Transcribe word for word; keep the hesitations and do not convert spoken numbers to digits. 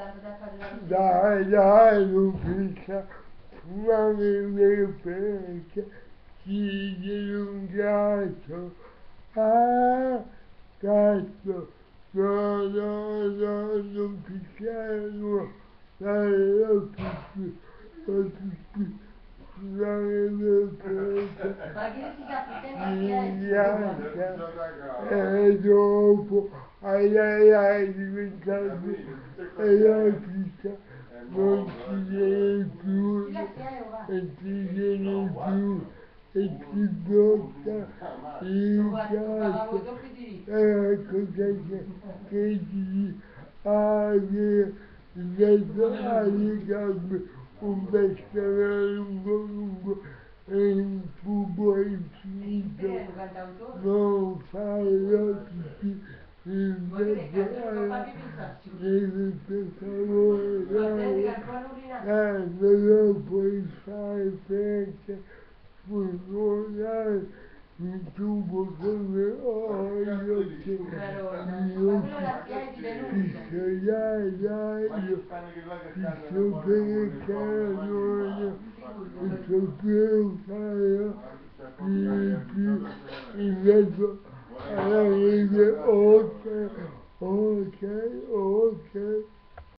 dai, dai, non pensa, ma mi perché ci dilungato, ah, cazzo, no, no, no, non picchiamo, dai, lo picchi, lo picchi, dai, lo picchi, mi piace, e dopo, ai ai ai, diventato, e la pizza non ti viene più, e ti viene più, e ti blocca il gas, e cosa che, che ti hai dentro alle gambe un pescare lungo lungo e un tubo infinito, non farlo tutti invece alla devi per favore dai, non lo puoi fare perché funzionare il tubo come ho io che io ti dai dai io ti so perché non ti so più fare più più invece alla rete ok ok ok